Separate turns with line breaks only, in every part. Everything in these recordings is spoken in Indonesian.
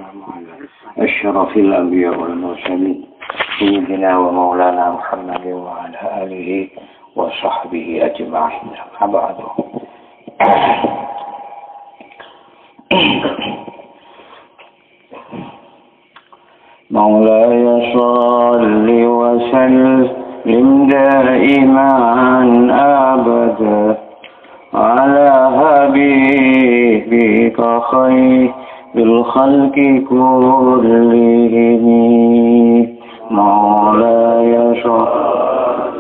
أشرف الأنبياء والمرسلين سيدنا ومولانا محمد وعلى آله وصحبه أجمعين. أما بعد، مولاي صل وسلم دائما أبدا على حبيبك خير بالخلق كلهم. مولاي صل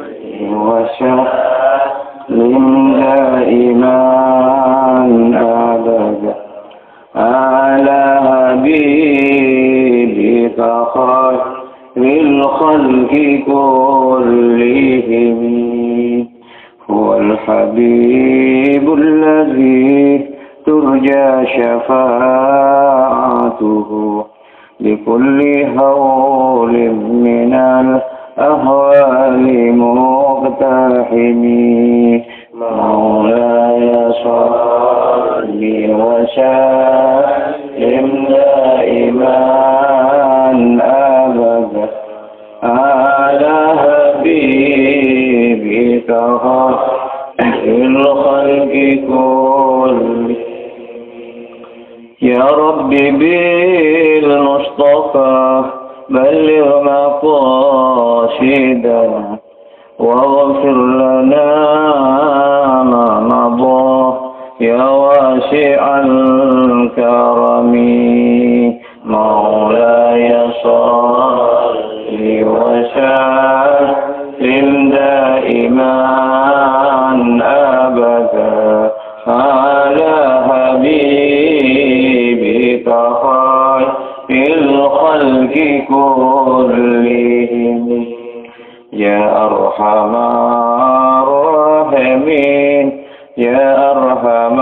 وسلم دائما أبدا على حبيبك خير بالخلق كلهم. هو الحبيب الذي ترجى شفاعته بكل هول من الأهوال مقتحم. مولاي صل وسلم دائما أبدا على حبيبك خير الخلق كلهم. يا رب بالمصطفى بلغ مقاصدنا واغفر لنا ما مضى يا واسع الكرم. مولاي صل وسلم دائما أبدا على حبيبك خير الخلق كلهم. يا أرحم الراحمين يا أرحم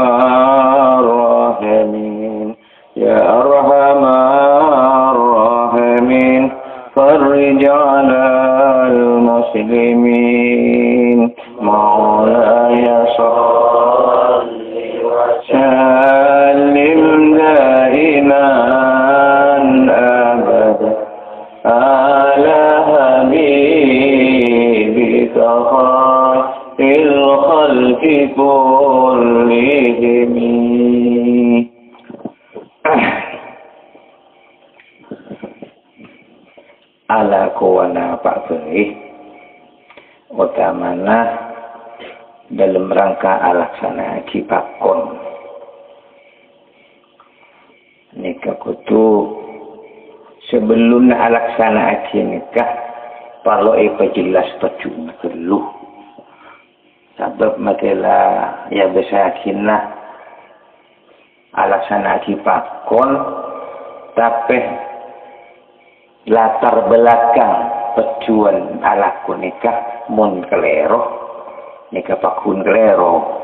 الراحمين يا أرحم الراحمين فرج على المسلمين. مولاي صل وسلم دائما أبدا على حبيبك خير الخلق كلهم. Ala kawana Pak Benih utamana dalam rangka alaksana haji pakon nikah kutu sebelum alaksana haji nikah kalau jelas pecuna keluh sebab masalah ya besar kina alaksana haji pakon tapi latar belakang pejuan alaku nikah mun kelero nikah pakun kelero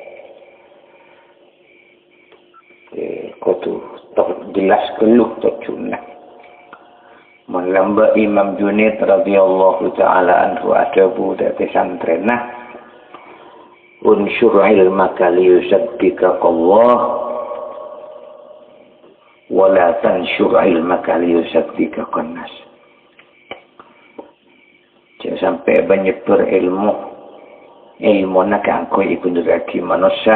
kutu jelas keluh tercuna melamba Imam Junaid radhiyallahu ta'ala anhu ada budak pesantrenah unsur ilmaka liyusabbika Allah wala tansyur ilmaka liyusabbika qannas. Jangan sampai menyebar ilmu nak angkoi ikut neraki manusia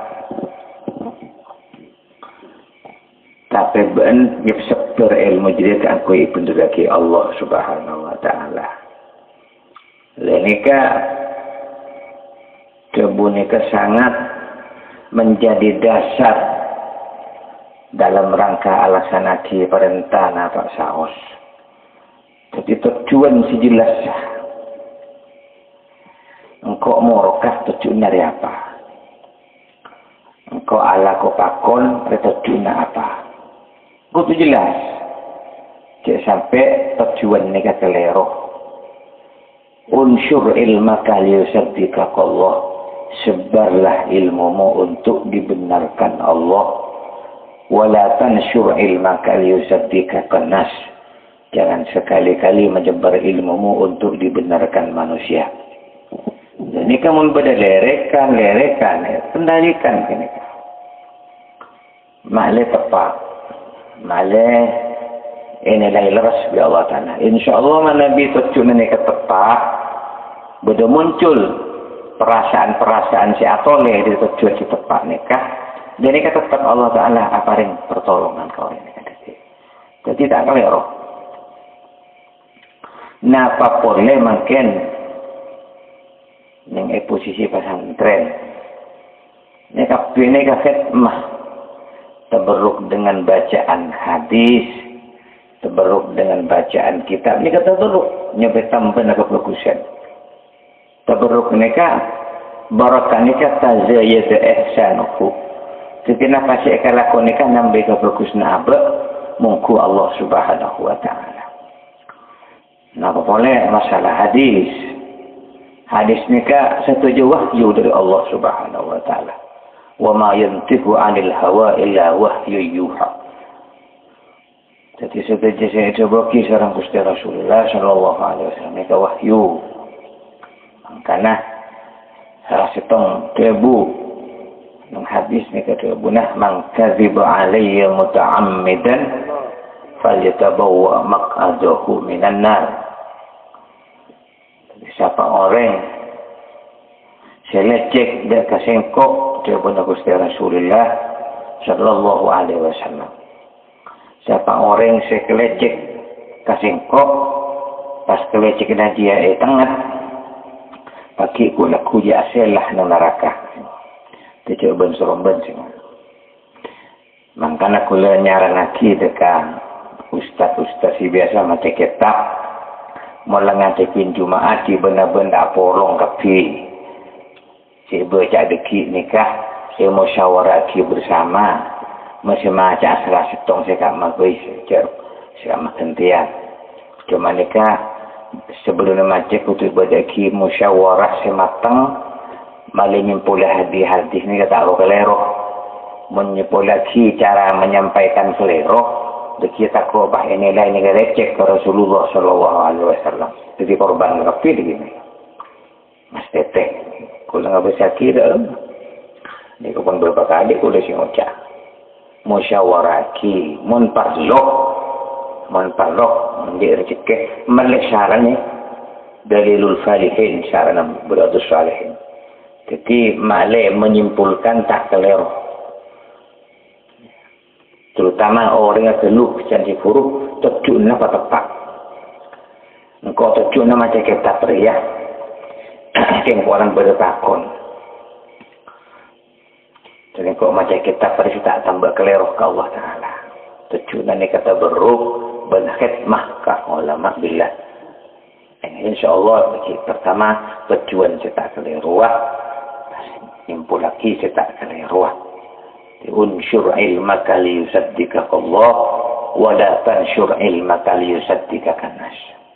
tapi ben nyebar ilmu jadi angkoi ikut neraki Allah subhanahu wa ta'ala. Lenika kebunika sangat menjadi dasar dalam rangka alasan haji perintah Pak Saos. Jadi tujuan sejelas engkau morokah tujuan dari apa? Engkau ala kau pakon tujuan apa? Itu jelas. Jangan sampai tujuan ini kata lero. Unsur ilmaka liyusabbika Allah. Sebarlah ilmumu untuk dibenarkan Allah. Wala tansyur ilmaka liyusabbika qannas. Jangan sekali-kali menyebar ilmumu untuk dibenarkan manusia. Ini kamu pada lerekan, kendalikan ini. Mahle tepat. Malah ini leres bi Allah Ta'ala. InsyaAllah Nabi tujuan ini ketepak. Sudah muncul perasaan-perasaan si atole di tujuan si tepak nikah. Dan ini tetap Allah Ta'ala aparin pertolongan kau ini. Jadi tak keliru. Napa boleh makin yang posisi pesantren. Ini khidmah. Tabarruk dengan bacaan hadis. Tabarruk dengan bacaan kitab. Ini kata tabarruk. Nyebut tambah kebagusan. Tabarruk nikah. Barakah nikah tazayad ihsanuhu. Jadi napa si ekalakon nikah nambah kebagusan abad. Mungku Allah Subhanahu wa Ta'ala. Napa boleh masalah hadis. Hadis nikah setuju wahyu dari Allah Subhanahu wa Ta'ala. Wa ma yantiqu 'anil hawa illa wahyu yuha. Jadi setuju saya coba kisah Gusti Rasulullah sallallahu alaihi wasallam nikah wahyu. Karena salah setong tebu yang hadis nikah tebu nah man kadziba alayya muta'ammidan falyatabawwa maq'adahu minan nar. Siapa orang selecek dan kasengkok jawaban Gusti Rasulullah sallallahu alaihi wasallam. Siapa orang selecek kasengkok pas kelecek dia tengah pakai kula kuya aselah nang neraka. Itu jawaban seromban sih. Makanya kula nyaran lagi dekat ustaz-ustaz si biasa macam kitab melangatekin Jumaat di benda-benda porong kapi. Si baca deki nikah, si musyawarah ki bersama. Masih macam asal setong saya kat magui secara saya makantian. Cuma nikah sebelum macam kutu badaki musyawarah sematang malah nyempula hadis ni kata aku kelero. Menyempula ki cara menyampaikan kelero. Kita korban ini lain negara cek ke Rasulullah Sallallahu Alaihi Wasallam. Jadi korban kafir begini. Mas Teteh, kalau nggak bisa kira, ini kapan berapa kali kalau si ngocah, musyawaraki, monparlok, menjadi rezeki, melek syaratnya dalilul falihin syarat beratus salihin. Jadi malai menyimpulkan tak keliru. Terutama orang yang teluk janji buruk tujuan apa tepat. Engkau tujuan macam kita pria yang orang bertakon. Jadi engkau macam kita pria tak tambah keliru ke Allah Ta'ala. Tujuan ini kata beruk berkhidmah ke ulama billah. InsyaAllah pertama tujuan kita keliru. Impul lagi kita keliru. Unsyur ilmaka liyusaddikaka Allah wa la tansyur ilmaka liyusaddikaka nas.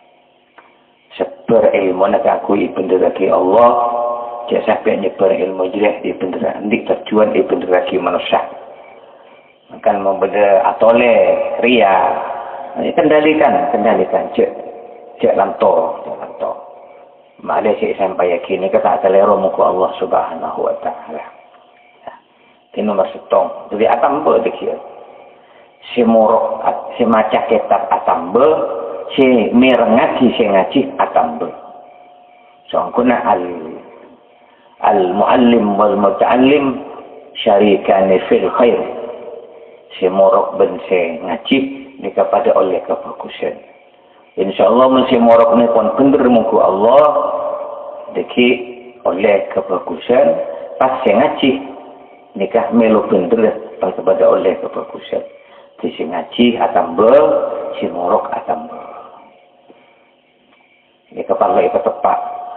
Seper ilmu nak aku ipenderaki Allah, jak sampai nyeper ilmu jelas di pendera, di tujuan di penderaki manusia. Akan membeda atole ria. Ini kendalikan cek lanto. Malaysia sampai yakin ini kata telero muka Allah Subhanahu wa Ta'ala. Ini nomor setong. Jadi atambe dikira. Si morok, si macam kitab atambe, si merengaji, si ngaji atambe. Soalnya al-muallim wal muta'allim syarikani fil khair. Si morok ben si ngaji ni kepada oleh kebagusan. InsyaAllah si morok ni pun benar muka Allah deki oleh kebagusan pas si ngaji. Nikah melu bener kepada oleh kebagusan. Di si ngaji atambel, si morok atambel. Ini kepala itu tepat.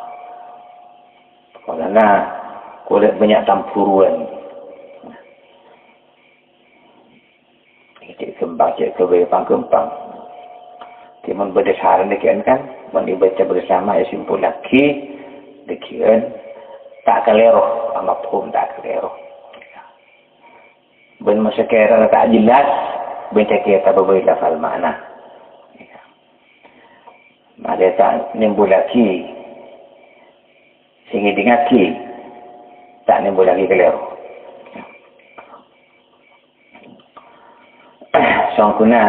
Karena kulit banyak tampuruan. Ini kembang, cek kembang. Timun berdesaran dikian kan. Dibaca bersama, ya simpul lagi. Dikian. Tak keliru. Amat pun tak keliru. Ben masa kira tak jelas, ben kita berbeza lafal makna. Ada tak nimbul lagi, sehingga dingaki, tak nimbul lagi keliru. sangkuna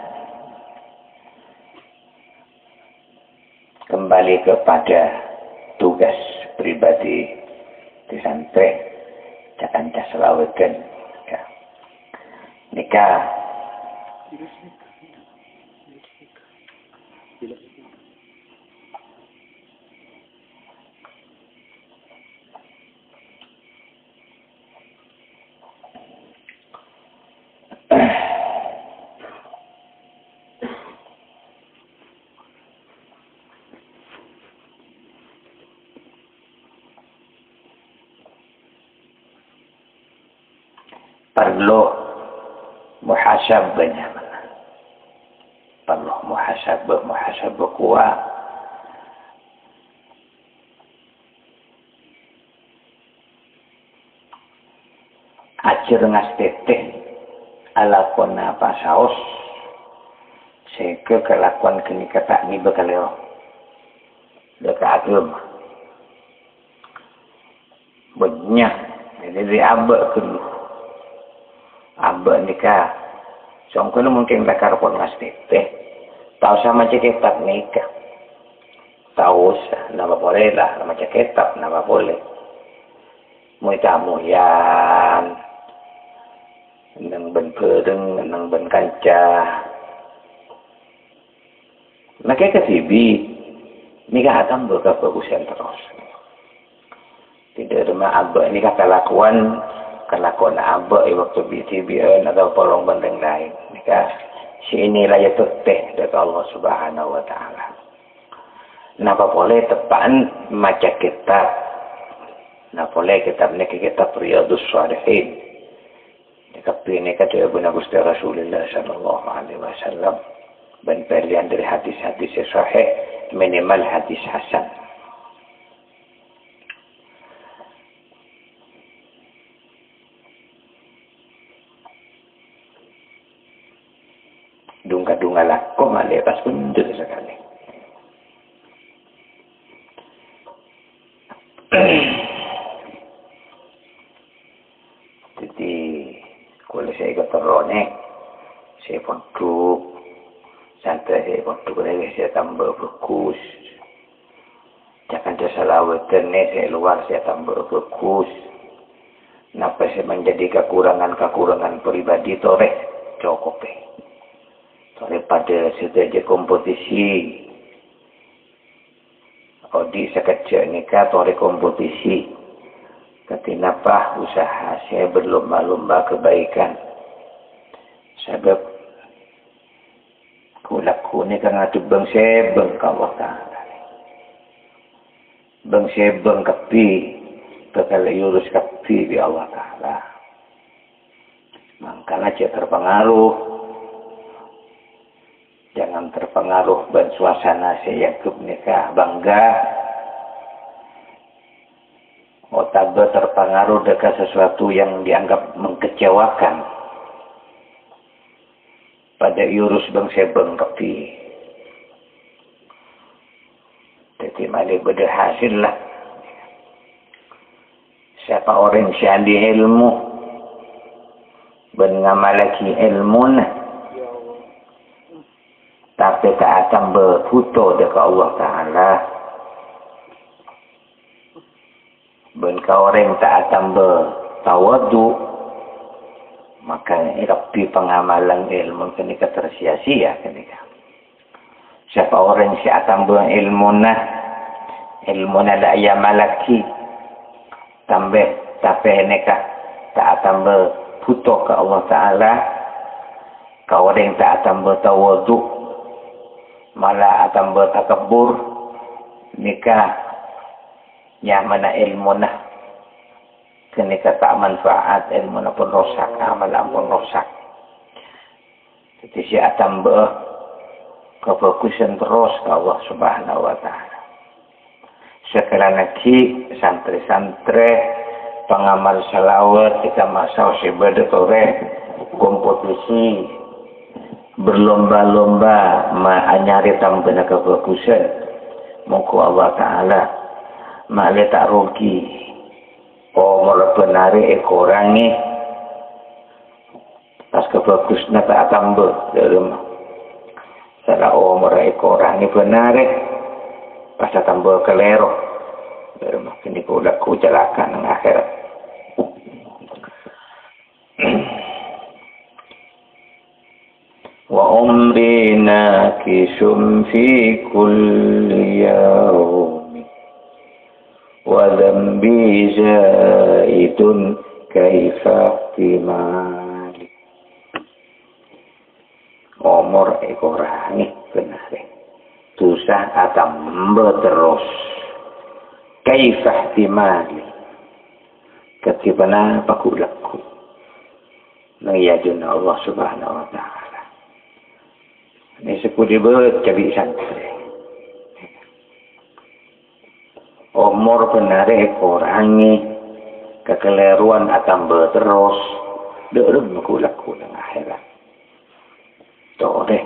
kembali kepada tugas pribadi di santri jangan selawatkan ya. Nikah perlu muhasabahnya, perlu muhasabah kuat. Ajar ngasteteh alakon apa saus sehingga kelakuan kini kata ni bekaleo dekat agama banyak jadi abak dulu abak nikah songkono mungkin bakar pun ngasteteh tahu sama kitab nikah tahu nama boleh lah nama kitab nama boleh muitamuyan nang ben pedeng nang ben kancah maka kesibi nikah tambah kebagusan terus tidak ada abah nikah kelakuan abah waktu BTBN atau polong bandeng lain nikah si inilah ya teh dari Allah Subhanahu Wa Taala. Napa boleh tepan maca kitab, napa boleh kitab ni kitab Riyadhus Shalihin. Tapi ini kata Abu Nabi Rasulullah Sallallahu Alaihi Wasallam dan pilihan dari hadis-hadis sahih minimal hadis hasan. Dunga-dunga laku malah pas bener sekali. Jadi kalau saya keterone, saya produk, santai saya produk lagi saya tambah fokus. Jangan ada salawatan saya luar saya tambah fokus. Napa saya menjadi kekurangan pribadi toreh cukup. Toreh pada setiap kompetisi. Odi sekecil nikah toreh kompetisi. Kenapa usaha saya berlomba-lomba kebaikan? Sebab kulaku ni kan ada bang sebeng Allah Ta'ala. Bang sebeng kepi. Bakal yurus kepi di Allah Ta'ala. Makanya dia terpengaruh. Jangan terpengaruh dan suasana saya nikah bangga. Otak terpengaruh dengan sesuatu yang dianggap mengkecewakan pada yurus bangsa bengkepi. Jadi malah berhasil lah. Siapa orang yang ahli ilmu mengamalkan ilmu tapi tak akan berfoto dekat Allah Ta'ala. Bangka orang tak akan bertawadu, maka rapi pengamalan ilmu kenika tersia-sia kenika. Siapa orang si akan berilmu la ya malaki, tambah tapi nekah tak akan berputus ke Allah Ta'ala, kau orang tak akan bertawadu, malah akan bertakabur, nikah yang mana ilmu kenika tak manfaat ilmu pun rosak amal pun rosak. Jadi saya tambah kefokusan terus ke Allah Subhanahu Wa Taala. Sekarang lagi santri-santri pengamal salawat kita masuk sebagai kompetisi berlomba-lomba nyari tambah kefokusan. Moga Allah Taala malah tak rugi. Oh, malah benari orang ni pas bagusnya tak tambah dalam salah umur orang ini benar pas tambah kelero dalam ini udah kecelakaan yang akhirat. Wa umrina kisum fi kulli yawmi wa dhanbi zaidun kaifa timali. Umur orang ini benar dosa tambah terus kaifa timali ketibana pakulaku nayajun Allah subhanahu wa ta'ala. Ini sepuluh jadi santri umur benar orang ini kekeliruan tambah terus dalam pakulaku dengan akhirat tore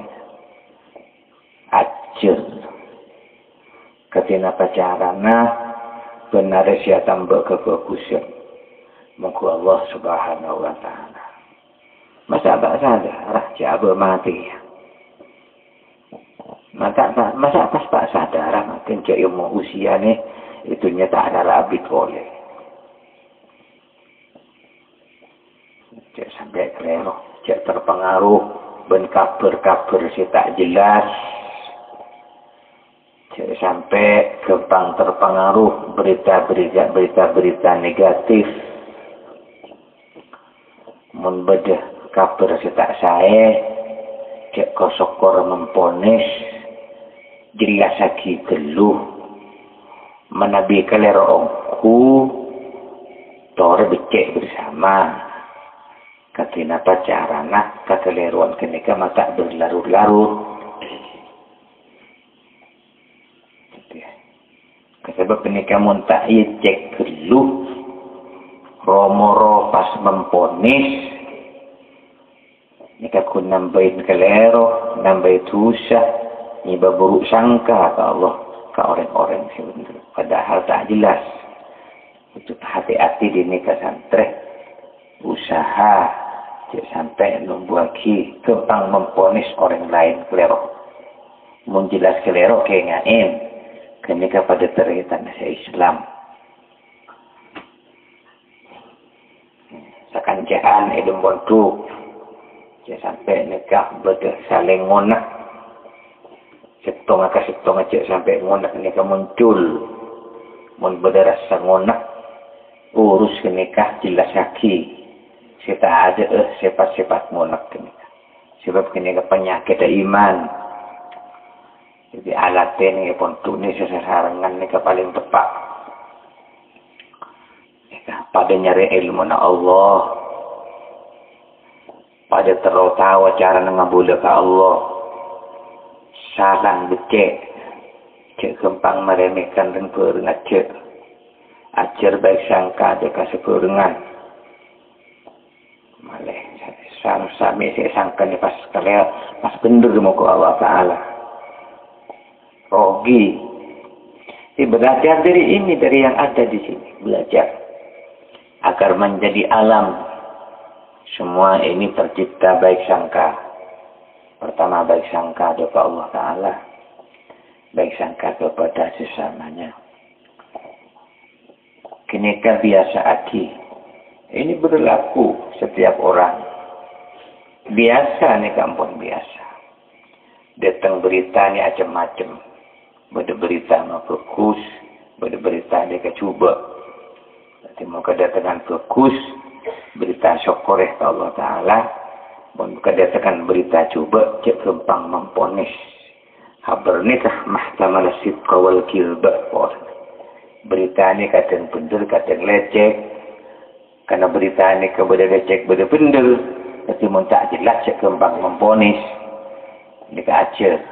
ajar ketina pacarana benar sia tambah kebagusan moga Allah subhanahu wa ta'ala masa tak sadar jaba mati masa pas tak sadar makin cek ilmu usia ni itunya tak ada labit boleh cek sampai kelero cek terpengaruh ben kabar-kabar si tak jelas cek sampai gampang terpengaruh berita-berita negatif mun bedah kabar si tak saya cek kosokor memponis jelas lagi geluh menabi kelero ongku tore becek bersama katina pacarana kakeleruan kenika mata berlarut-larut sebab kenika muntah iya cek geluh romoro pas memponis nika kun nambahin kelero nambahin dosa nyiba buruk sangka ke Allah ke orang-orang sebenarnya padahal tak jelas itu hati-hati di nikah santri usaha sampai membuaki gampang memponis orang lain kelero menjelas kelero kengain kenika pada teritan Islam sakanjaan edom bontu sampai nikah bedah saling ngonak setong cek sampai ngonak nikah muncul mun bedah rasa ngonak urus nikah jelas lagi kita ada sifat-sifat monak ini. Sebab kini penyakit iman. Jadi alat ini pun tu ni sesarangan ni paling tepat. Pada nyari ilmu na Allah. Pada terlalu tahu cara ngabula ke Allah. Salang becek. Cek kempang meremehkan dan perengat cek. Ajar baik sangka dekat seperengan. Maleh sami saya sangka ni pas kalian pas bener muka Allah Ta'ala rogi belajar dari ini dari yang ada di sini belajar agar menjadi alam semua ini tercipta baik sangka pertama baik sangka kepada Allah Ta'ala baik sangka kepada sesamanya kenika biasa aki ini berlaku setiap orang. Biasa ni kampung biasa. Datang berita ni macam-macam. Bada berita mau fokus. Bada berita ni kecuba. Nanti mau kedatangan fokus. Berita syukur ke Allah Ta'ala. Mau kedatangan berita cuba. Cik gampang memponis. Habar ni kah mahkamah sidqa wal kilbah. Berita ni kadang benar, kadang leceh. Karena berita ini kepada cek pada benda. Tapi tak jelas cek kembang memponis. Ini ke ajar.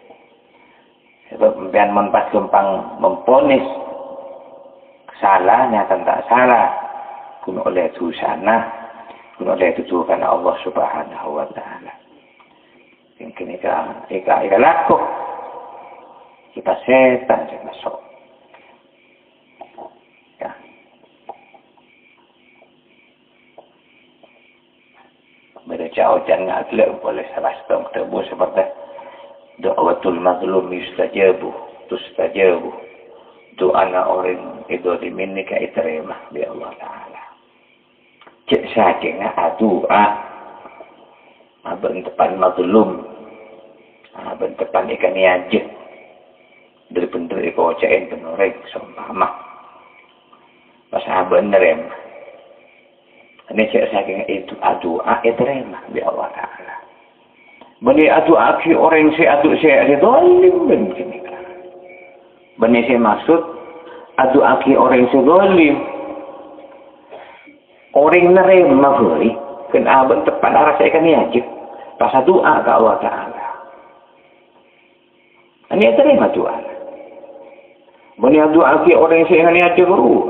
Sebab biar mempas kembang memponis. Salah, nyata tak salah. Kuno oleh susana. Kuno oleh itu karena Allah subhanahu wa ta'ala. Mungkin ika laku. Kita setan saya masuk. Baca jauh jangan atlek boleh salah setengah tebu seperti doatul mazlum yustajabu tustajabu doa orang itu diminta diterima oleh Allah Taala. Cek saja doa abang depan mazlum abang depan ikan aja dari bentuk ikocain penorek seumpama pas abang nerem. Ini cek saking itu doa terima bi Allah Taala. Bani doa ki orang saya dolim begini. Bani saya maksud doa ki orang saya dolim. Orang nerima beri kan abang tepat arah saya kan aja. Pas doa ke Allah Taala. Ini terima doa. Bani doa ki orang saya kan aja guru.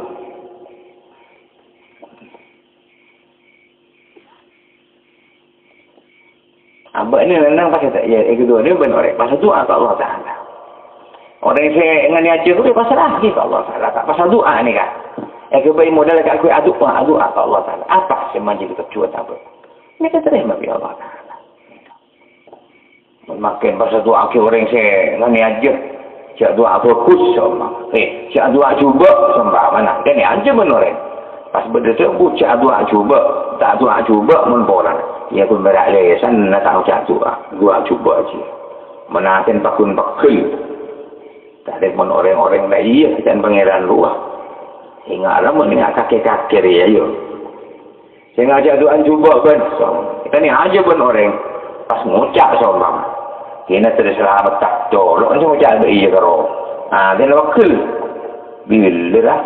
Abang ini renang pasal tak? Ya, kedua ni benar orang. Pasal doa ke Allah Taala. Orang yang saya ingin ajar tu dia pasal lagi ke Allah Taala. Tak pasal doa ni kan? Kedua modal kat aku doa ke Allah Taala. Apa semanja kita cuba tak apa? Ini kan terima bi Allah Taala. Makin pasal doa ke orang yang saya ingin ajar. Cak doa fokus sama. Cak doa cuba sama mana? Kan ni ajar benar orang. Pas benda tu cak doa cuba. Tak doa cuba menbolang. Ya pun berak lesan nak tahu cak doa cuba aja. Menaken pakun pakil. Tak ada pun orang-orang lain dan pangeran luar. Hingga alam mendengar kakek-kakek ya yo. Saya ngajak doa cuba kan. Kita ni aja pun orang pas ngucap sombang. Kena terselamat tak dolok macam ngucap iya karo. Dia wakil. Bila lah.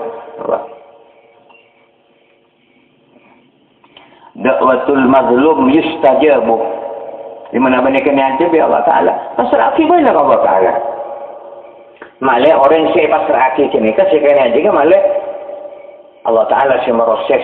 Da'watul mazlum yustajabu. Di mana banyak kena aja bi Allah Taala. Pasrah akibat lah Allah Taala. Malah orang saya pasrah akibat ni kan saya kena aja kan malah Allah Taala saya proses.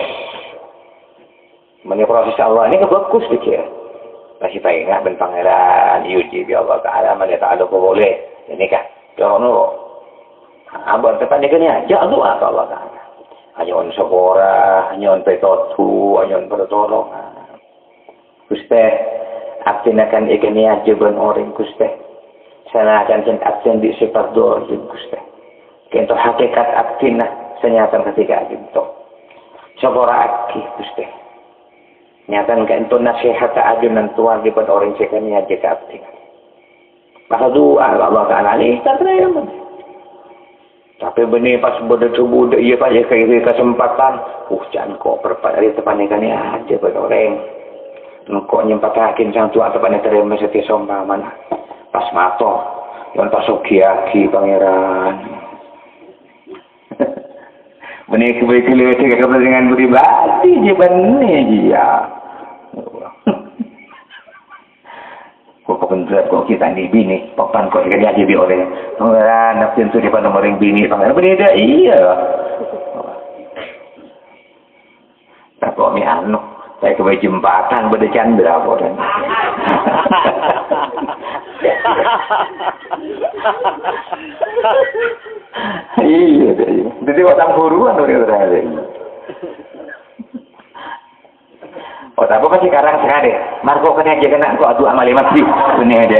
Mana proses Allah ni kan bagus dia. Masih payah ingat ben pangeran yuji bi Allah Taala mana tak ada boleh. Ini kan. Jangan no. Abang tepat ni kena aja doa ke Allah Taala. Anyon sabora, anyon petotu, anyon pertolongan. Kuste, aktin akan ikani aja ben orang kuste. Sana akan sen aktin di sifat doa kuste. Kento hakikat aktin lah, senyatan ketika itu. Sabora akti kuste. Nyatan kento nasihat ajunan Tuhan di ben orang sekani aja ke aktin. Pasal doa Allah Taala ni tak terima. Tapi benih pas berdebu ia pada kiri kesempatan. Jangan kau berpada terpanikan ni aja pada orang. Kau nyempat hakim sang tua terpanik terima setiap sombang mana. Pas mato, yang pasuk kiaki pangeran. Benih kebaikan kita dengan pribadi je benih dia. Kok kebenaran kok kita ni bini, papan kok ikan aja bi orang. Pangeran nak pintu di pada orang bini, pangeran beda iya. Tak kok mi anu, saya ke jembatan pada Chandra orang. Iya, jadi orang buruan orang lain. Oh, tapi kan sekarang sekali. Marco kena aja kena kok adu amal mati. Ini ada.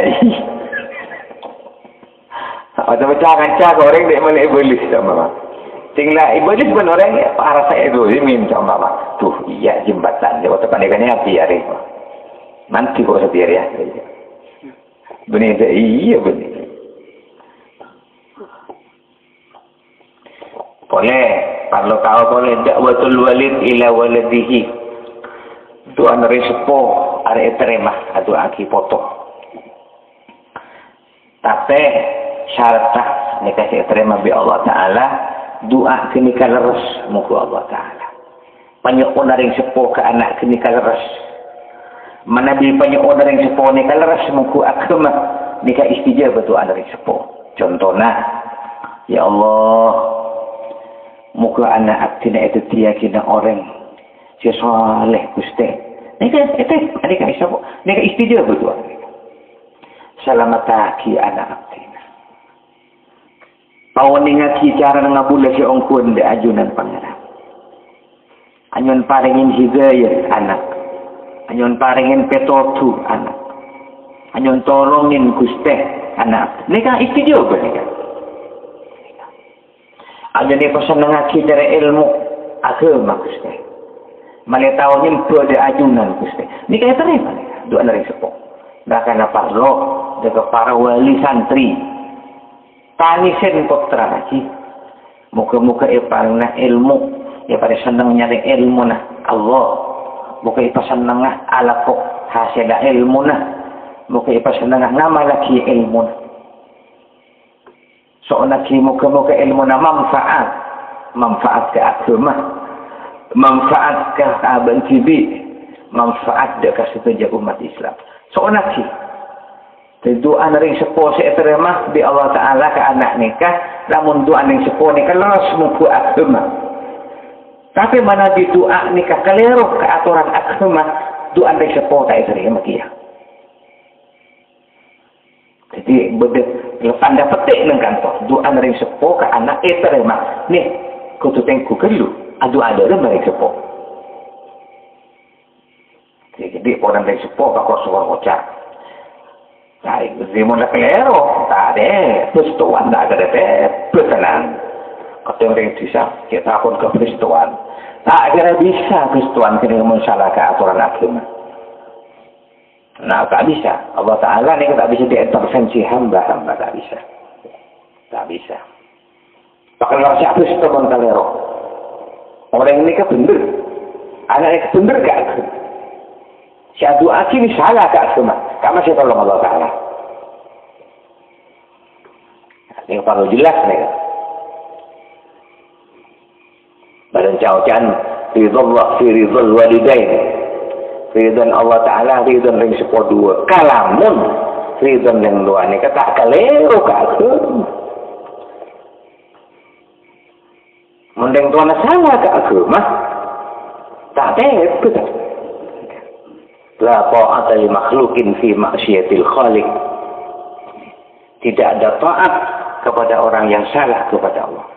Atau jangan cak orang dia mulai iblis sama. Tinggal iblis pun orang arah saya itu minta sama. Tuh, iya jembatan. Dia waktu pandangannya api hari. Nanti kok sebiar ya. Benih ada iya benih. Boleh, kalau kau boleh dakwatul walid ila waladihi. Doa dari sepo ada terima atau aki foto. Tapi syarat ni kasih terima bi Allah Taala doa kini kaleres muka Allah Taala. Panyok dari sepo ke anak kini kaleres. Manabi panyok dari sepo ni kaleres muka agama nikah istijabah doa dari sepo. Contohnya, ya Allah, muka anak aktina itu tiakina orang sesoleh Gusti. Nika isap, nika istijabah betul. Selamataki anak aktina. Pau ningaki cara ngabula si ongkun de ajunan pangeran. Anyon paringin hidayah anak. Anyon paringin petodu anak. Anyon tolongin Gusti anak. Nika iki juga nika. Anyon ni pasenengake dari ilmu agama Gusti. Male tawon bode ajunan Gusti. Nika terima nika. Doa dari sepuh. Bahkan parlo dengan para wali santri. Tanisen putra lagi. Muka-muka ipangna ilmu. Ya pada senang nyari ilmu na Allah. Muka ipa senang ala kok hasil ilmu na. Muka ipa senang nama lagi ilmu na. Soalnya muka-muka ilmu na manfaat. Manfaat ke agama. Manfaat ke abang kibi. Manfaat dekat setuju umat Islam. Soalnya doa ring sepo seterima di Allah Ta'ala ke anak nikah. Namun doa ring sepo nikah leras muku agama. Tapi mana di doa nikah keliru ke aturan agama. Doa ring sepo tak terima kia. Jadi tanda petik nang kantor. Doa ring sepo ke anak terima. Nih kutu tengku kelu. Adu ada ring sepo. Jadi orang ring sepo bakal suara ucap. Nah, zaman dah kelero, tak ada peristiwa, tak ada pesanan. Kata orang bisa, kita pun ke peristiwa. Tak kira bisa peristiwa kena mensalahkan aturan agama. Nah, tak bisa. Allah Ta'ala ni tak bisa diintervensi hamba-hamba, tak bisa. Tak bisa. Bahkan kalau siapa peristiwa kelero. Orang ini ke benar. Anak ini ke benar ke agama. Syahadu aki ni salah ke agama. Kamu saya tolong Allah Ta'ala. Ini perlu jelas ni. Badan cawcan ridullah fi ridul walidain. Ridhan Allah Ta'ala ridhan ring sepodua. Kalamun ridhan yang luar ni kata keliru ke agama. Mending tuan salah ke agama. Tak ada. La ta'ata li makhlukin fi maksiatil khaliq. Tidak ada taat kepada orang yang salah kepada Allah.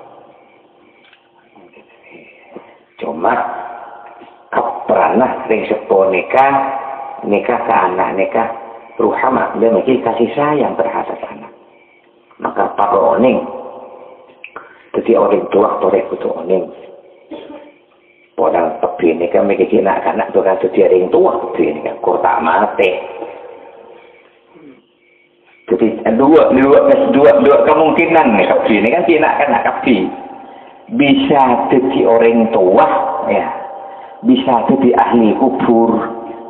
Cuma keperanah ring sepo nikah ke anak nikah ruhama dia memiliki kasih sayang terhadap anak. Maka para oning jadi orang tua torek kutu oning. Orang tepi ni kan mereka nak anak tu kan dia ring tua tepi ni kan kota mati. Jadi dua kemungkinan ni tepi ni kan dia nak anak tepi. Bisa jadi orang tua ya. Bisa jadi ahli kubur.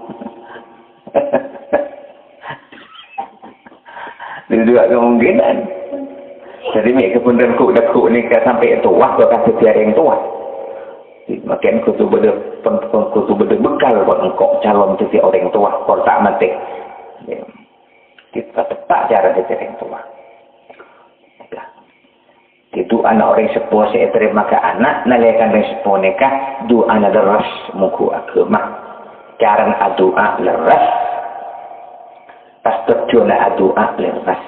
Dua kemungkinan. Jadi mereka pun dekuk ni kan sampai tua tu kan dia ring tua. Makin kutu beda bekal buat engkau calon jadi orang tua kalau tak mati. Kita tepat cara jadi orang tua. Itu anak orang sepuh saya terima ke anak nalakan orang sepuh nikah doa anak leras muku agama. Cara doa leras pas terjun doa leras.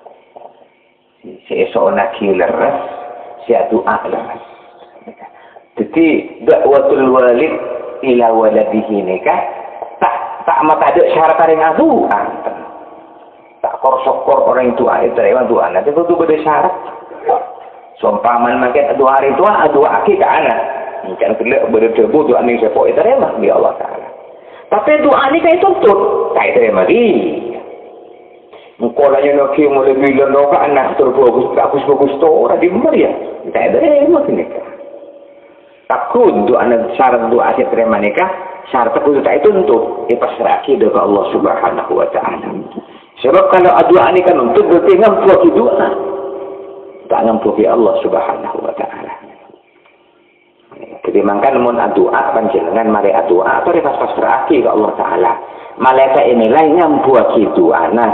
Si seorang leras si doa leras. Jadi dakwatul walid ila waladihi nikah tak mata ada syarat ring doa. Tak korsokor orang tua itu lewat doa. Nanti itu beda syarat. Sompaman makin doa hari tua doa aki ke anak. Kan kelak berdebu doa ni siapa itu terima di Allah Taala. Tapi doa ni kan tuntut tak terima di. Mukolanya nak kium lebih lembut anak terbagus tu orang di Maria. Tak terima nikah. Takut doa syarat doa asyik terima nikah syarat takut tak itu untuk pasrahkan kepada Allah Subhanahu Wa Taala. Sebab kalau doa ni kan untuk berarti ngampu doa, tak ngampu Allah Subhanahu Wa Taala. Jadi mangkan mun doa panjenengan mari doa atau pasrahkan kepada Allah Taala. Malaikat inilah ngampu doa nah.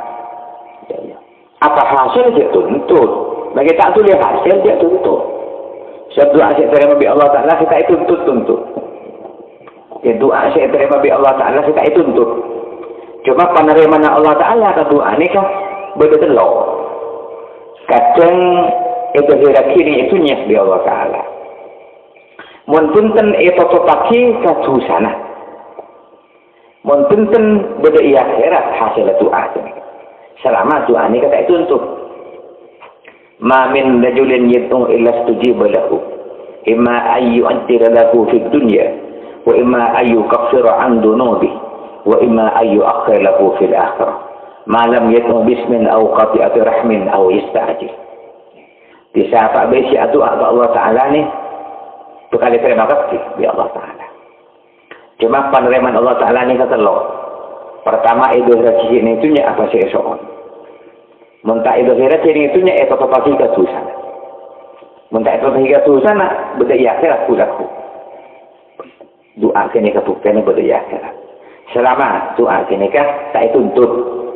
Apa hasil dia tuntut? Bagi tak tulis hasil dia tuntut. Sebab doa saya terima bi Allah Ta'ala kita itu tuntut. Ya doa saya terima bi Allah Ta'ala kita itu tuntut. Cuma penerimaan Allah Ta'ala ke doa ni kan betul-betul. Kadang itu hierarki ni itu nyes bi Allah Ta'ala. Mun punten itu topaki ke sana. Mun tenten beda akhirat hasil doa. Selama doa ini kata tuntut. Ma min rajulin yad'u illa stujiba lahu. Imma ayyu antira lahu fid dunya wa imma ayyu kaffira an dunubi wa imma ayyu akhir lahu fil akhirah. Ma lam yad'u bismin aw qati'ati rahmin aw yasta'jil. Bisa apa besi doa Allah Ta'ala nih berkali terima kasih ya Allah Ta'ala. Cuma penerimaan Allah Ta'ala nih kata lo. Pertama idul rezeki ini itunya apa sih esok? Mentah idul rezeki ini itunya itu pasti ketusan. Mentah itu pasti ketusan beda akhirat pulaku. Doa kini kebuktiannya beda akhirat. Selama doa kini tak tuntut.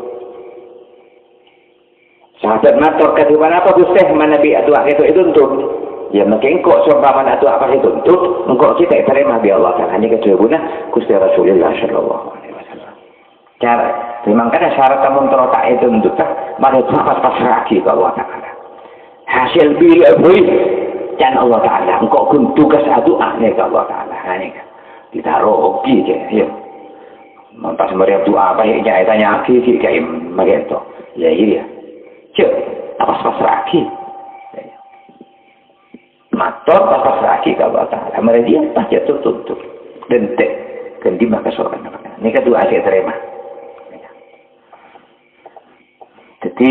Sahabat matur kadiwan apa Gusti manabi doa itu tuntut. Ya mungkin kok seumpama doa apa itu tuntut, engkau kita terima bi Allah Ta'ala. Ini kedua Gusti Rasulullah sallallahu alaihi wasallam. Cara memang kan syarat kamu tak itu untuk mari pas lagi ke Allah Ta'ala. Hasil bila boleh dan Allah Ta'ala. Engkau pun tugas doa ni ke Allah Ta'ala. Ini kan kita rugi je. Ya. Pas meriap doa apa yang tanya lagi kayak begitu. Ya iya. Cuk, pas lagi. Mator pas lagi ke Allah Ta'ala. Mereka dia pasti tutup. Dentek. Kendi maka surga. Ini kedua saya terima. Jadi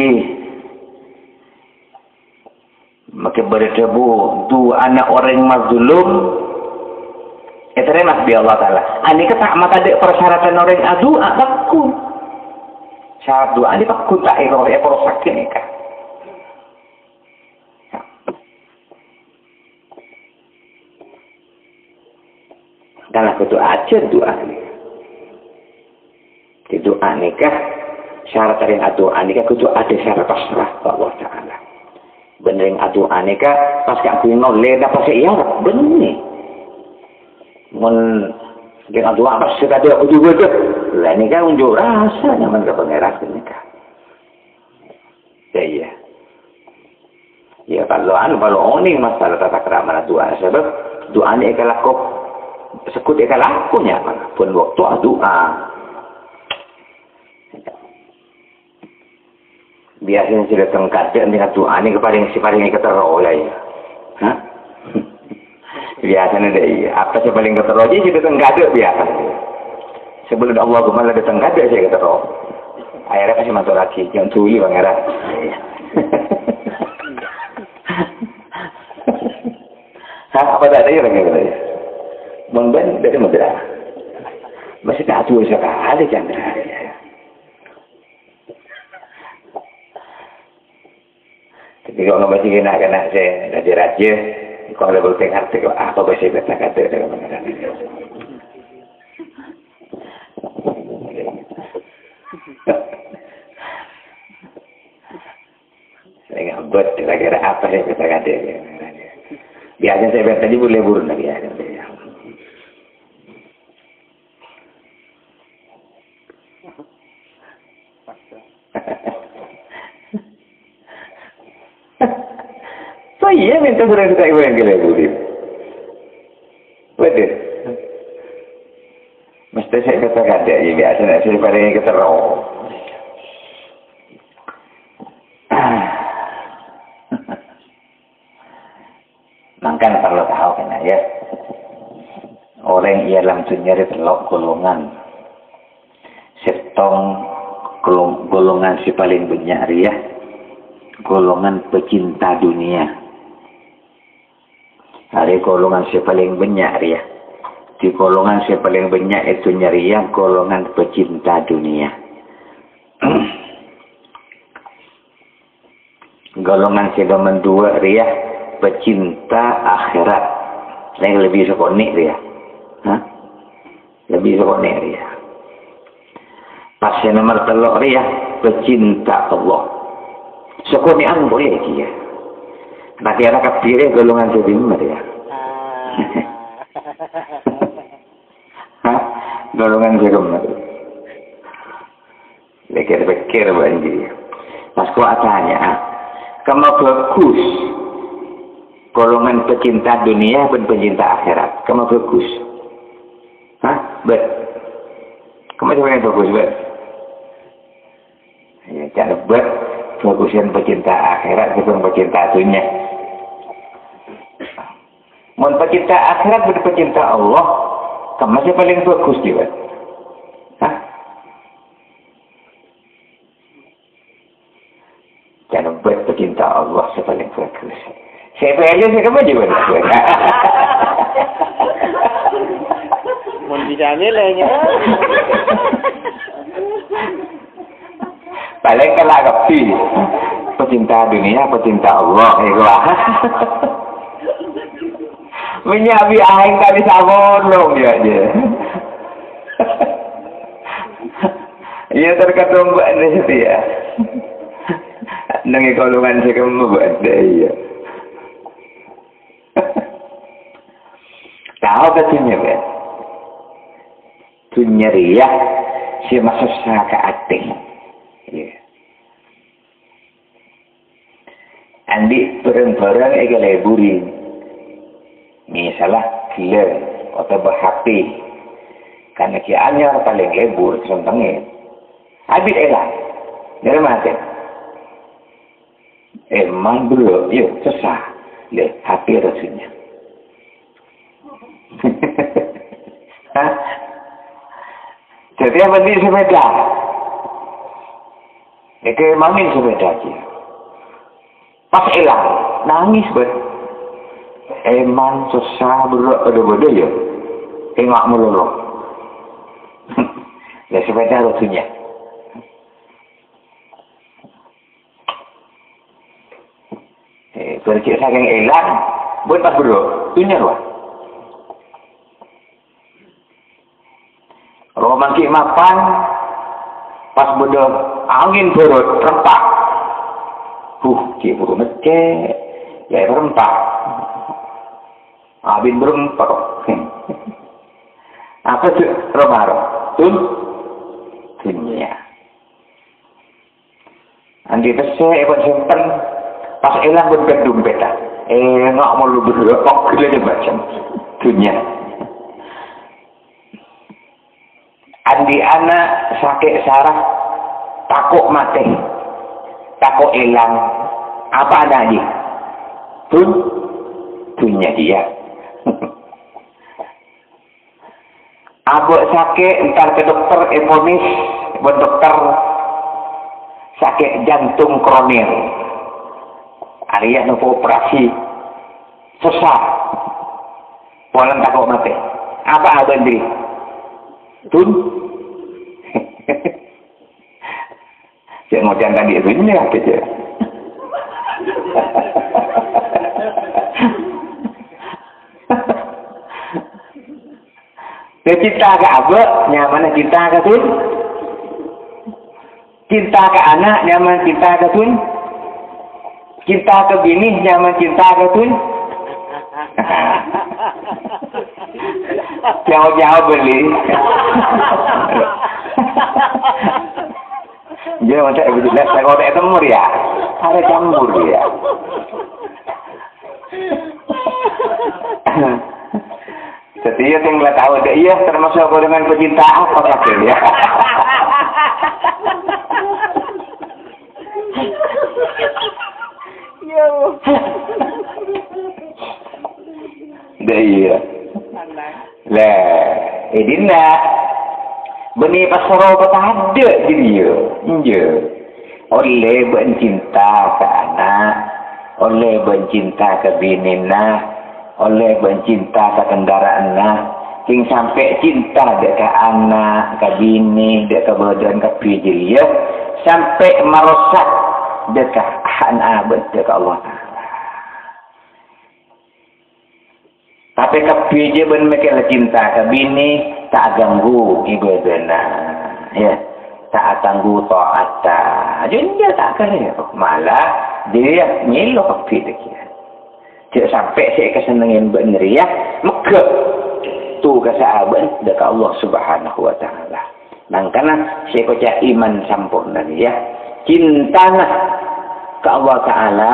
maka berdebu dua anak orang mazlum terima bi Allah Ta'ala. Ani kata maka ada persyaratan orang doa baku. Syarat doa ini baku tak ekor sakit ni kan. Dan aku doa aja doa ni. Di doa nikah syarat dari doa nikah kudu ada syarat pasrah ke Allah Ta'ala. Bener yang doa nikah pas aku noleh dapat saya bener. Mun dengan doa pas sudah ada aku juga tu. Lah nikah unjuk rasa nyaman ke pangeran nikah. Ya. Ya kalau ini masalah tata kerama doa sebab doa ni kalau kau sekut kalau lakunya pun waktu doa. Biasanya sudah tengkat dengan doa ini kepada yang paling keterol ya. Hah? Biasanya deh. Apa sih paling keterol aja sudah tengkat biasa. Sebelum Allah kemana ada tengkat dia saya keterol. Akhirnya kasih mantu lagi, jangan tuli bang era. Hah? Apa tak ada orang yang kata? Memben dari Madura. Masih tak tua sekali Chandra. Ketika orang masih kena saya dari raja, kalau ada bertengkar tu apa bahasa kata dengan mengenai. Saya ngabut kira-kira apa yang kata. Biasanya saya bilang tadi boleh burun lagi ya. So iya minta sudah kita ibu yang gila budi. Betul. Mesti saya katakan dia ya biasa nak saya pada yang kita roh. Mangkan perlu tahu kan ya. Orang ialah mencari telok golongan. Setong golongan si paling banyak ya. Golongan pecinta dunia. Hari golongan si paling banyak ya. Di golongan si paling banyak itu nyarinya golongan pecinta dunia. Golongan si nomor 2 ya pecinta akhirat. Yang lebih sekonik dia. Hah? Lebih sekonik dia. Pas yang nomor 3 dia pecinta Allah. Sekonian boleh dia. Nanti ada kapire golongan sedih dia. Hah? Golongan sedih. Pikir banjir. Pas ku tanya, kamu bagus. Golongan pecinta dunia dan pecinta akhirat. Kamu bagus. Hah? Bet. Kemana bagus banget. Ya, jangan buat bagusan pecinta akhirat bukan pecinta dunia. Mau pecinta akhirat bukan pecinta Allah, kamu paling bagus juga. Hah? Jangan buat pecinta Allah paling bagus. Saya aja saya kamu juga.
Mau bisa nilainya.
Paling kelak kepi pecinta dunia, pecinta Allah. Menyabi aing tadi sabolong ya aja. Iya terkadang buat dia. Nangi kolongan saya kamu buat dia. Tahu katanya kan? Dunia riak si masuk ke hati. Ya. Andi barang-barang ega leburin. Misalnya gila atau berhapi. Karena kianya paling lebur sentengnya. Habis elah. Dari mana? Emang belum, yuk sesah. Lihat hati rasanya. Hah? Jadi apa ini sepeda? Itu mamin sepeda aja. Pas hilang, nangis bet. Emang susah berbeda ya. Enggak melulu. Ya sepeda rasanya. Bercik saking hilang, buat pas berdua, tunya wah. Roman ki mapan, pas berdua angin berut, rempak. Ki buru ngecek, ya rempak. Abin berempak. Apa sih romaro? Tunya. Andi pesek, ikut simpen. Pas elang dompet dah. Nggak mau lu berdua, kok gila macam dunia. Andi anak sakit saraf, takut mati, takut elang. Apa ada lagi? Dunia dia. Abuk sakit, entar ke dokter emonis, buat dokter sakit jantung kronis. Arya nopo operasi susah, polan takut mati. Apa abang diri? Saya mau jangan tadi itu ini ya kerja. Cinta ke abang, nyaman cinta ke tun. Cinta ke anak, nyaman cinta ke tun. Cinta ke bini, nyaman cinta ke tun. Jauh-jauh beli. Dia macam begitu. Kalau ada temur ya, ada campur ya. Setiap yang nggak tahu ada iya termasuk dengan pecinta apa kata ya. Dah iya. Lah, edina benih pasaro ada dia. Iya. Oleh bencinta ke anak, oleh bencinta ke binina, oleh bencinta ke kendaraan nah, sing sampai cinta dek ke anak, ke bini, dek ke badan, ke pijiria, sampai merosak dek ke anak, dek ke Allah. Tapi ke pijir ben mereka cinta ke bini, tak ganggu ibadana, ya, tak ganggu ta'ata. Jadi dia tak kaya, malah dia nyelok ke pijir. Tidak sampai saya kesenangan benar ya, maka tu kesahabat dekat Allah Subhanahu Wa Taala. Dan karena saya kocak iman sempurna ya, cintana ke Allah Taala,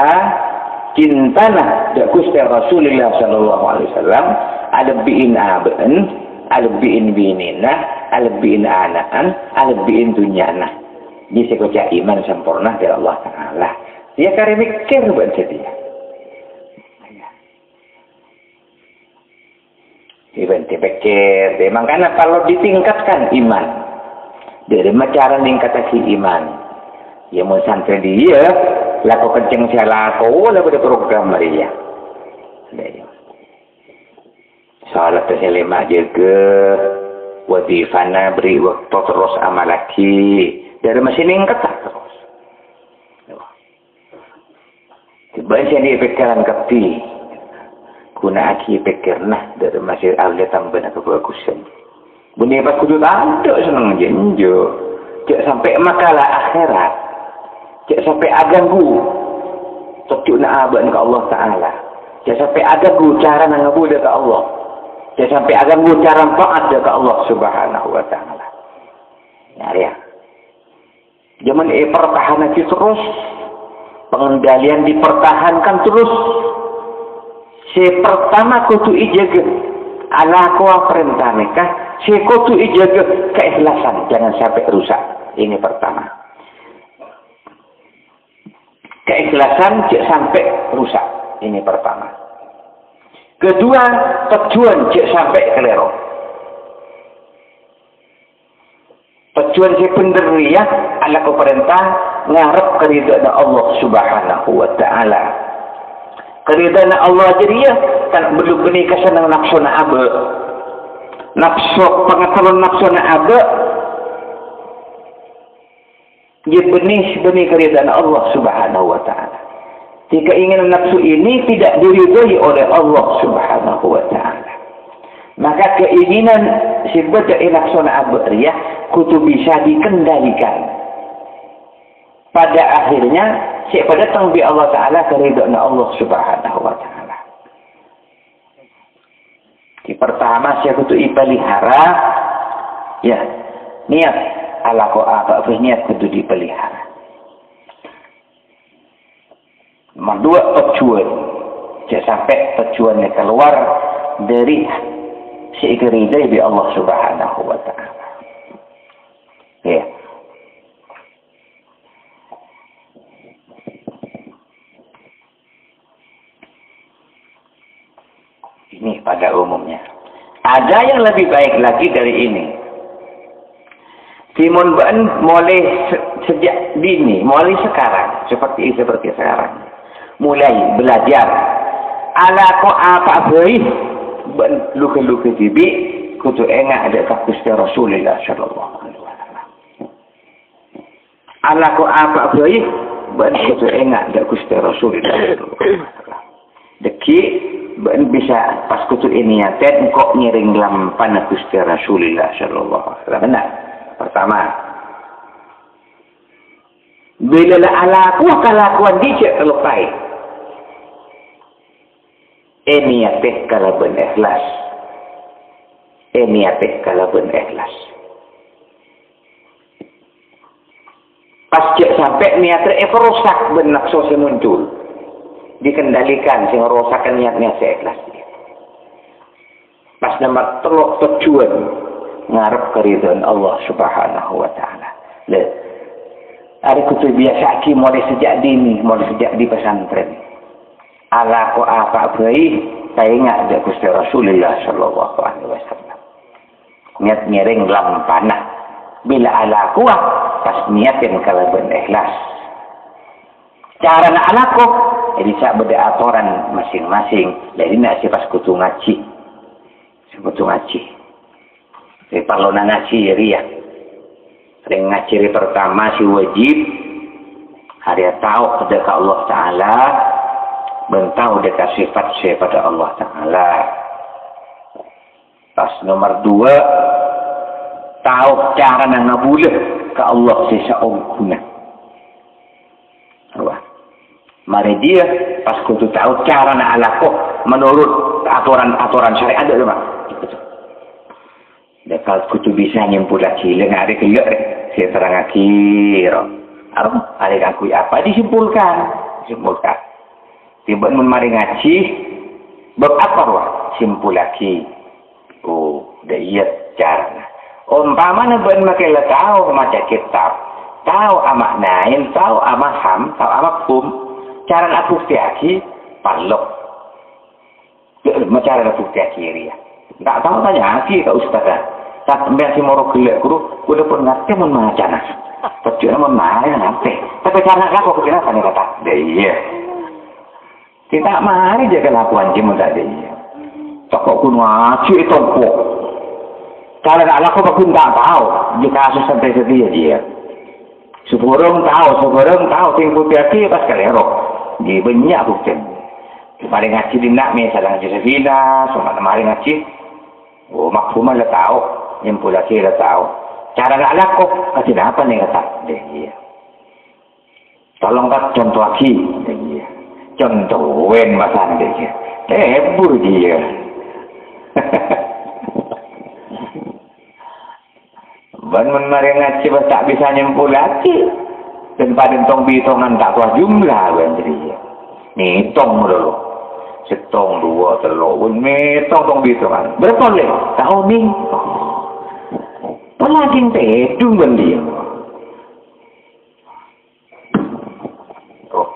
cintana dekat Gusti Rasulullah Sallallahu Alaihi Wasallam, ada biin aben, albiin binina, albiin anaan, albiin dunyana. Bisa kerja iman sempurna dari Allah Ta'ala. Dia kare mikir buat dia. Dia pikir. Makanya kalau ditingkatkan iman, dari cara meningkatkan iman, ya mau sampai dia, laku kenceng saya laku, laku ada program Maria. Salat terselema jaga, wadifana beri waktu terus amal lagi. Dari masih ningkat terus. Tiba-tiba ini pikiran kepi. Guna aki pikir nah dari masih awalnya tambah nak kebagusan. Bunyi pas kudu tak senang jenjo. Cek sampai makalah akhirat. Cek sampai aganggu. Tujuh nak aban ke Allah Ta'ala. Cek sampai aganggu cara ngabudah ke Allah. Cek sampai aganggu cara taat ke Allah Subhanahu Wa Ta'ala. Ya. Zaman pertahanan terus. Pengendalian dipertahankan terus. Si pertama kudu ijaga ala kuah perintah nikah. Si kudu ijaga keikhlasan. Jangan sampai rusak. Ini pertama. Keikhlasan jangan sampai rusak. Ini pertama. Kedua, tujuan jangan sampai keliru. Tujuan si penderia ala ku perintah ngarep keridhaan Allah Subhanahu Wa Ta'ala. Keridhaan Allah jadi ya kan belum benih kesenang nafsu na abe. Nafsu pengetahuan nafsu na abe. Dia benih keridhaan Allah Subhanahu Wa Ta'ala. Jika ingin nafsu ini tidak diridhoi oleh Allah Subhanahu Wa Ta'ala. Maka keinginan si beda nafsu na abe ya kudu bisa dikendalikan. Pada akhirnya siapa datang bi Allah Ta'ala keridhaan Allah Subhanahu Wa Ta'ala. Di pertama saya kudu dipelihara ya niat ala ko apa niat kudu dipelihara. Nomor dua tujuan. Jangan sampai tujuannya keluar dari si keridhaan bi Allah Subhanahu Wa Ta'ala. Ya. Ini pada umumnya. Ada yang lebih baik lagi dari ini. Timun ban mulai sejak dini, mulai sekarang, seperti sekarang. Mulai belajar. Ala ko apa baik ban luka-luka tibi kutu engah ada kakus Rasulullah sallallahu alaihi wasallam. Ala ko apa baik ban kutu engah ada kakus Rasulullah sallallahu alaihi wasallam. Deki ben bisa pas kutu ini nyatet kok ngiring lampan Gusti Rasulullah sallallahu alaihi wasallam. Benar. Pertama, bila ala kelakuan dia terlepai. Niateh kalaban ikhlas. Niateh kalaban ikhlas. Pas sampai niatnya rusak ben nafsu muncul. Dikendalikan sehingga rosakkan niatnya seikhlas. Pas nomor teluk tujuan ngarep keridhaan Allah Subhanahu Wa Ta'ala. Le, hari kutu biasa ki mulai sejak dini, mulai sejak di pesantren. Ala ko apa baik, saya ingat ada Gusti Rasulullah Sallallahu Alaihi Wasallam. Niat ngiring lampanah. Bila ala kuah, pas niatin kalaban ikhlas. Cara nak ala ko, jadi saya beda aturan masing-masing. Jadi nak si pas kutu ngaji. Kutu ngaji. Jadi perlu ngaji ya. Sering ngaji pertama si wajib. Hari tahu kepada Allah Ta'ala. Bentau dekat sifat pada Allah Ta'ala. Pas nomor dua. Tahu cara ngabulah ke Allah seseorang. Wah. Mari dia pas kudu tahu cara nak alaku menurut aturan syariat ada apa? Dekat kudu bisa nyimpul lagi, lengan ada kelak saya terang akhir. Ada aku apa disimpulkan? Tiba mari ngaji, bab apa wah? Simpul lagi. Oh, Dia cara. Umpamanya ben makai tahu macam kitab, tahu amak nain, tahu amak ham, tahu amak kum. Cara nak bukti aki, palok. Cara nak bukti aki dia. Tak tahu tanya aki ke ustaz. Tak biasa moro gelek guru, udah pun ngerti mun macana. Tapi mun main ngerti. Tapi cara aku kira kan kata. Dia. Kita mari jaga lakuan jimu tadi. Tokok kun ngaji itu kok. Kalau nak laku aku tak tahu. Jika kasus sampai sedia dia. Seburung tahu tinggal piaki pas kalero. Di banyak bukti. Mari ngaji di nak misalnya ngaji sefina, sama mari ngaji. Oh maklumah lah tahu, nyimpulasi lah tahu. Cara nak laku, kasih apa nih kata dia. Tolong tak contoh lagi dia. Contohin masalah dia. Hebur dia. Ban mari ngaji tak bisa nyimpulasi. Dan pada tong bitongan tak tahu jumlah kan dia. Ngitung dulu. Setong dua telur. Ngitung tong bitongan. Berapa leh? Tahu ni. Pelajin pedung kan dia. Oh.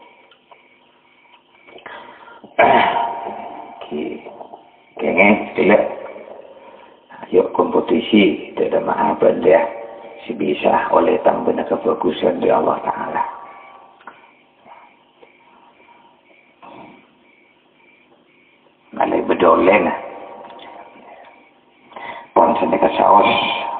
Kayaknya tidak. Yuk kompetisi. Tidak maafkan dia. Si bisa oleh tambah kefokusan di Allah Ta'ala. Malay bedolen. Pon sa nakasaos.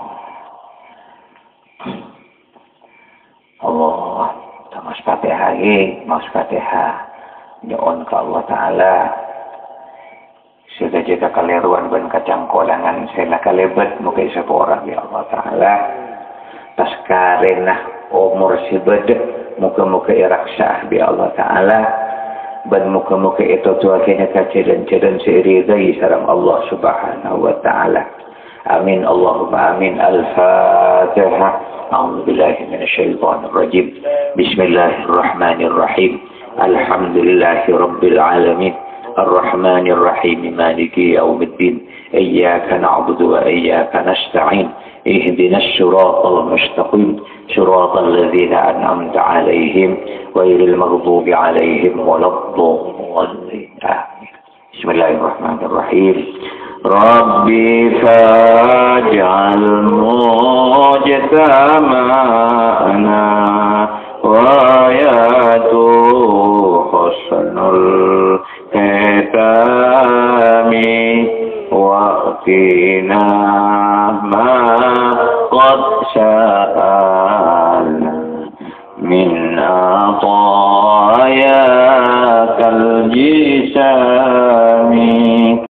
Allah. Mas Fatihah lagi. Mas Fatihah. Nyoon ke Allah Ta'ala. Sudah jaga kaleruan dan kacangkolangan. Saya kalebet. Muka isa po orang ya Allah Ta'ala. Tas karenah umur si bedek. Muka-muka iraksah bi Allah Ta'ala. Dan muka-muka itu tuakinya kacidan-cidan seiridai sarang Allah Subhanahu wa Ta'ala. Amin. Allahumma amin. Al-Fatihah. A'udzubillahi minasyaitonir rajim. Bismillahirrahmanirrahim. Alhamdulillahi rabbil alamin. Ar-Rahmanir Rahim. Maliki yaumiddin. Iyyaka na'budu wa iyyaka nasta'in. اهدنا الصراط المستقيم صراط الذين أنعمت عليهم غير المغضوب عليهم ولا الضالين آمين. بسم الله الرحمن الرحيم. ربي فاجعل مجتمعنا وآيات حسن الختام وقنا ما قد سألنا من عطايا